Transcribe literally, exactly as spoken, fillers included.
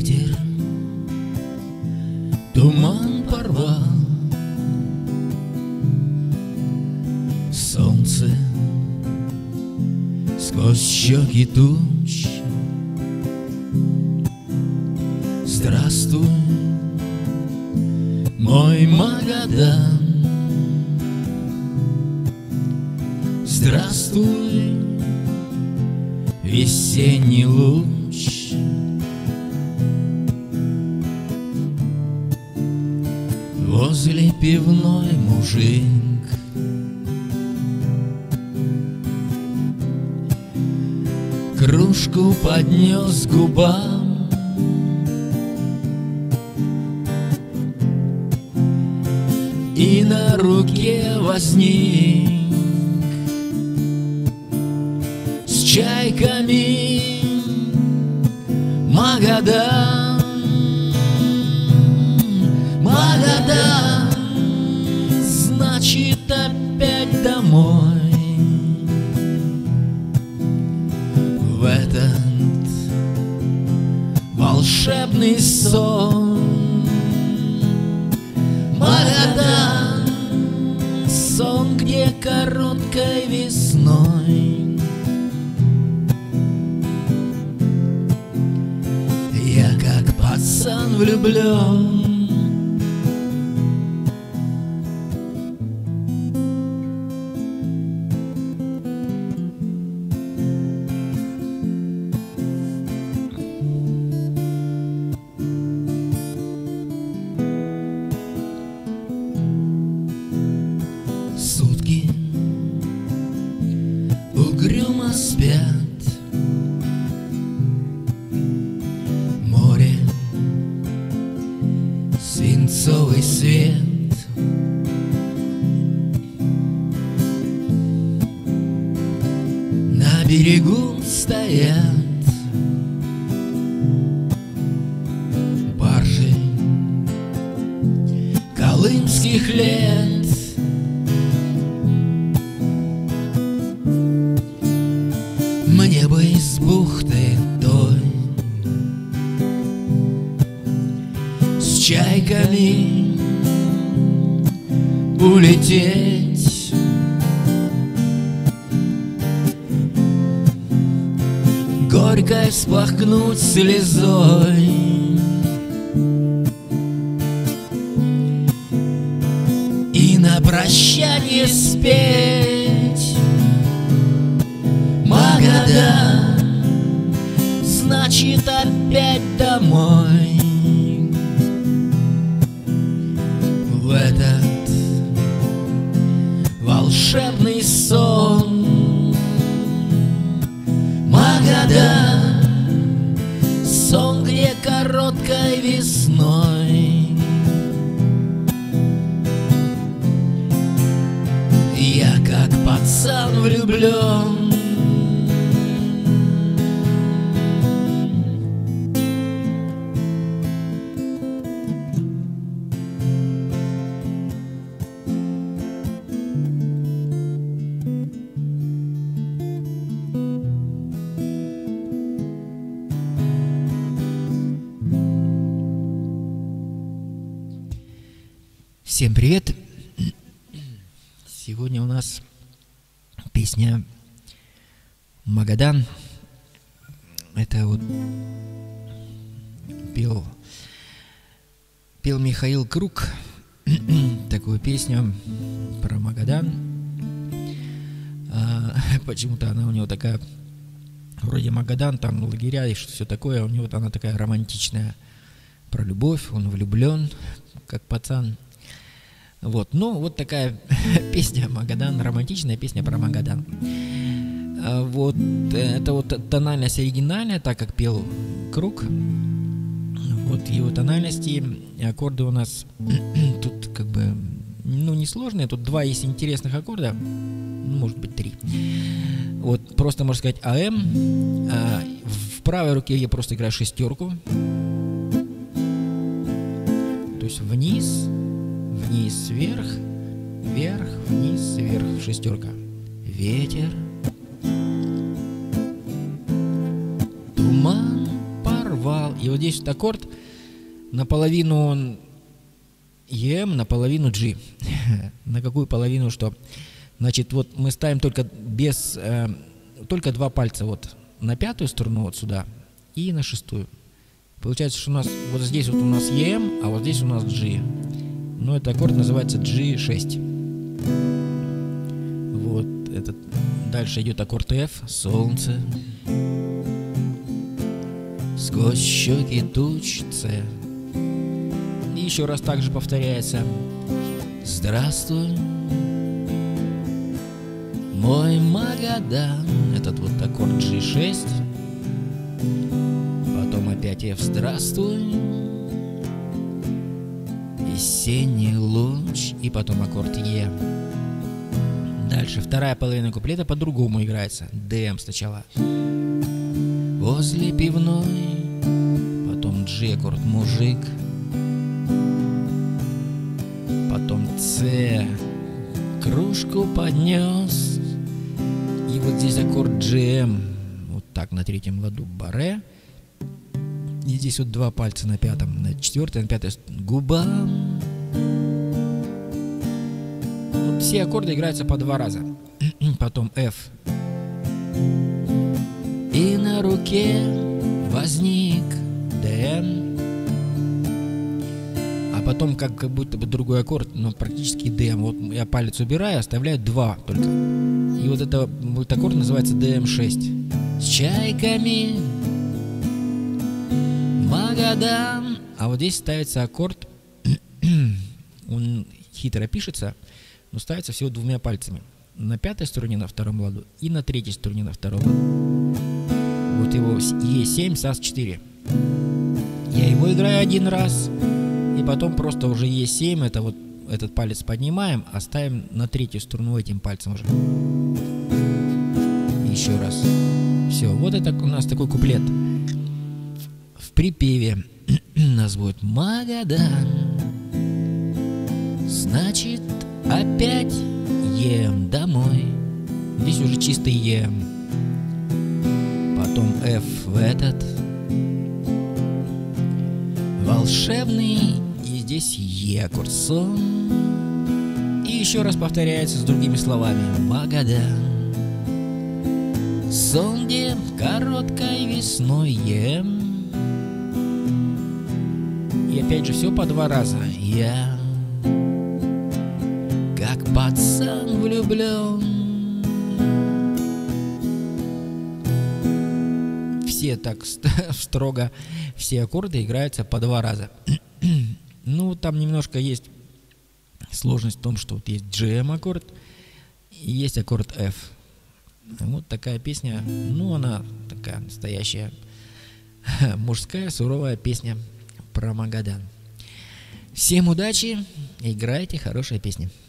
Ветер туман порвал, солнце сквозь щеки туч. Здравствуй, мой Магадан, здравствуй, весенний луч. Возле пивной мужик кружку поднес к губам, и на руке возник с чайками Магадан. Магадан, значит, опять домой. В этот волшебный сон. Магадан, сон, где короткой весной я как пацан влюблен. Сутки угрюмо спят, море свинцовый свет. На берегу стоят баржи колымских лет. Мне бы из бухты той с чайками улететь, горькой всплакнуть слезой, и на прощание спеть: Магадан, значит, опять домой. В этот волшебный сон. Магадан, сон, где короткой весной я как пацан влюблен. Всем привет! Сегодня у нас песня «Магадан». Это вот пел, пел Михаил Круг такую песню про Магадан. А, почему-то она у него такая, вроде Магадан, там лагеря и все такое, у него вот она такая романтичная, про любовь, он влюблен, как пацан. Вот, ну, вот такая песня «Магадан», романтичная песня про Магадан. Вот, это вот тональность оригинальная, так как пел Круг. Вот его тональности, аккорды у нас тут как бы, ну, несложные. Тут два есть интересных аккорда, может быть, три. Вот, просто, можно сказать, АМ. А в правой руке я просто играю шестерку. То есть вниз, вниз, вверх, вверх, вниз, вверх, шестерка. Ветер, туман порвал. И вот здесь вот аккорд наполовину он Ем, наполовину G. На какую половину что? Значит, вот мы ставим только без, э, только два пальца вот на пятую струну вот сюда и на шестую. Получается, что у нас вот здесь вот у нас Ем, а вот здесь у нас G. Но этот аккорд называется джи шесть. Вот этот. Дальше идет аккорд F. Солнце. Сквозь щеки туч С. И еще раз также повторяется. Здравствуй, мой Магадан. Этот вот аккорд джи шесть. Потом опять F. Здравствуй, весенний луч. И потом аккорд Е. Дальше вторая половина куплета по-другому играется. ДМ сначала. Возле пивной. Потом G аккорд мужик. Потом С. Кружку поднес. И вот здесь аккорд джи эм. Вот так на третьем ладу баре. И здесь вот два пальца на пятом, на четвертой, на пятой губам. Вот все аккорды играются по два раза. Потом F. И на руке возник ДМ. А потом как, как будто бы другой аккорд, но практически ДМ. Вот я палец убираю, оставляю два только. И вот это вот аккорд называется ДМ шесть. С чайками Магадан. А вот здесь ставится аккорд. Он хитро пишется, но ставится всего двумя пальцами. На пятой струне на втором ладу и на третьей струне на втором ладу. Вот его Е семь, САС четыре. Я его играю один раз. И потом просто уже Е семь, это вот этот палец поднимаем, а ставим на третью струну этим пальцем уже. Еще раз. Все, вот это у нас такой куплет. В припеве у нас будет Магадан. Значит, опять ем домой. Здесь уже чистый ем. Потом F в этот. Волшебный. И здесь Е аккорд сон. И еще раз повторяется с другими словами. Магадан. Сон, где короткой весной ем. И опять же все по два раза. Я как пацан влюблен. Все так строго, все аккорды играются по два раза. Ну, там немножко есть сложность в том, что вот есть джи эм аккорд и есть аккорд F. Вот такая песня, ну, она такая настоящая мужская суровая песня про Магадан. Всем удачи, играйте хорошие песни.